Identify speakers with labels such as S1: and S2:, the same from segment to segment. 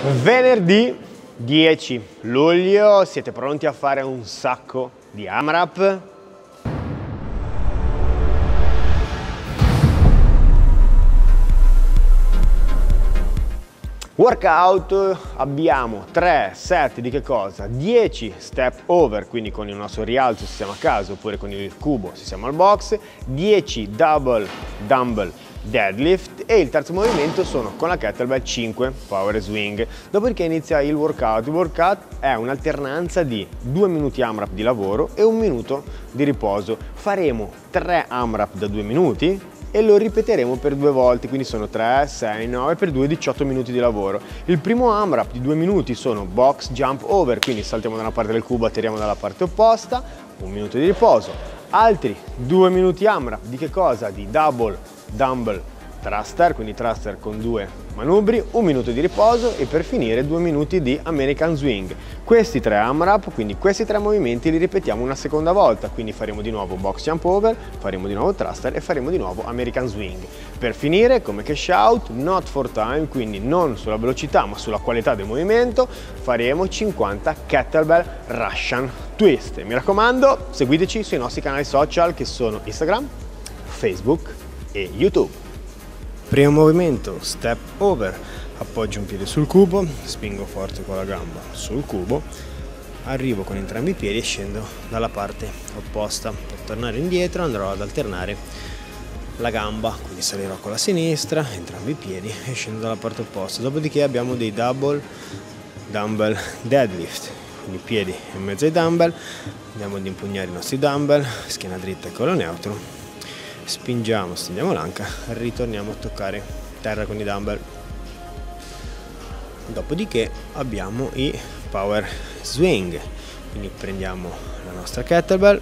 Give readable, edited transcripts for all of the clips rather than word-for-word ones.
S1: Venerdì 10 luglio, siete pronti a fare un sacco di AMRAP? Workout, abbiamo 3 set di che cosa? 10 step over, quindi con il nostro rialzo se siamo a casa, oppure con il cubo se siamo al box, 10 double dumbbell deadlift e il terzo movimento sono con la kettlebell 5 power swing. Dopodiché inizia il workout. Il workout è un'alternanza di 2 minuti AMRAP di lavoro e 1 minuto di riposo. Faremo 3 AMRAP da 2 minuti e lo ripeteremo per 2 volte, quindi sono 3, 6, 9 per 2, 18 minuti di lavoro. Il primo AMRAP di 2 minuti sono box jump over, quindi saltiamo da una parte del cubo, atterriamo dalla parte opposta, 1 minuto di riposo. Altri 2 minuti AMRAP di che cosa? Di double dumbbell thruster, quindi thruster con 2 manubri, 1 minuto di riposo e per finire 2 minuti di American swing. Questi 3 AMRAP, quindi questi 3 movimenti li ripetiamo una seconda volta, quindi faremo di nuovo box jump over, faremo di nuovo thruster e faremo di nuovo American swing. Per finire, come cash out, not for time, quindi non sulla velocità ma sulla qualità del movimento, faremo 50 kettlebell Russian twist. E mi raccomando, seguiteci sui nostri canali social che sono Instagram, Facebook e YouTube. Primo movimento, step over, appoggio un piede sul cubo, spingo forte con la gamba sul cubo, arrivo con entrambi i piedi e scendo dalla parte opposta. Per tornare indietro andrò ad alternare la gamba, quindi salirò con la sinistra, entrambi i piedi e scendo dalla parte opposta. Dopodiché abbiamo dei double dumbbell deadlift, quindi piedi in mezzo ai dumbbell, andiamo ad impugnare i nostri dumbbell, schiena dritta e collo neutro. Spingiamo, stendiamo l'anca, ritorniamo a toccare terra con i dumbbell. Dopodiché abbiamo i power swing, quindi prendiamo la nostra kettlebell,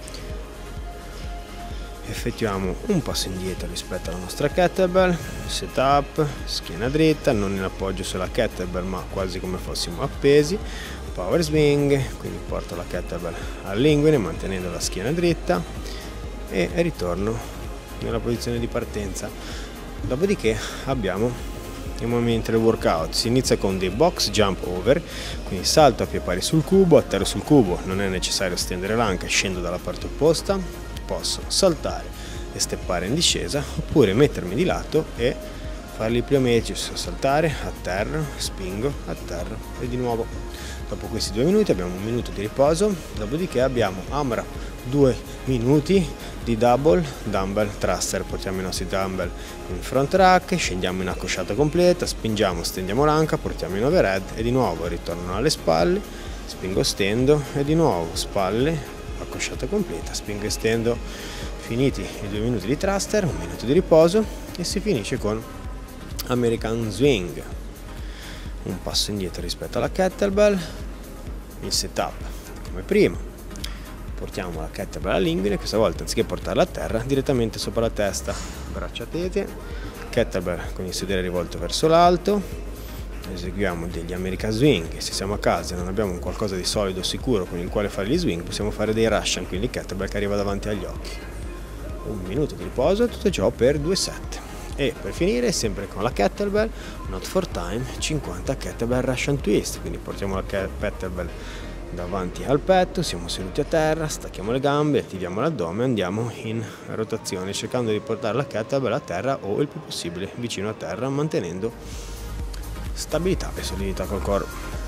S1: effettuiamo un passo indietro rispetto alla nostra kettlebell, setup, schiena dritta, non in appoggio sulla kettlebell ma quasi come fossimo appesi, power swing, quindi porto la kettlebell all'inguine mantenendo la schiena dritta e ritorno nella posizione di partenza. Dopodiché abbiamo il movimento del workout. Si inizia con dei box jump over, quindi salto a piedi pari sul cubo, atterro sul cubo, non è necessario stendere l'anca, scendo dalla parte opposta, posso saltare e steppare in discesa oppure mettermi di lato e fare il pliometrics, saltare, atterro, spingo, atterro e di nuovo. Dopo questi 2 minuti abbiamo 1 minuto di riposo, dopodiché abbiamo AMRAP 2 minuti di double dumbbell thruster. Portiamo i nostri dumbbell in front rack, scendiamo in accosciata completa, spingiamo, stendiamo l'anca, portiamo in overhead e di nuovo ritornano alle spalle, spingo, stendo e di nuovo spalle, accosciata completa, spingo e stendo. Finiti i 2 minuti di thruster, 1 minuto di riposo e si finisce con American swing. Un passo indietro rispetto alla kettlebell, il setup come prima, portiamo la kettlebell all'inguine, questa volta anziché portarla a terra direttamente sopra la testa, braccia tese, kettlebell con il sedere rivolto verso l'alto, eseguiamo degli American swing. Se siamo a casa e non abbiamo un qualcosa di solido sicuro con il quale fare gli swing, possiamo fare dei Russian, quindi kettlebell che arriva davanti agli occhi. 1 minuto di riposo, tutto ciò per 2 set. E per finire, sempre con la kettlebell, not for time, 50 kettlebell Russian twist, quindi portiamo la kettlebell davanti al petto, siamo seduti a terra, stacchiamo le gambe, attiviamo l'addome e andiamo in rotazione cercando di portare la kettlebell a terra o il più possibile vicino a terra, mantenendo stabilità e solidità col corpo.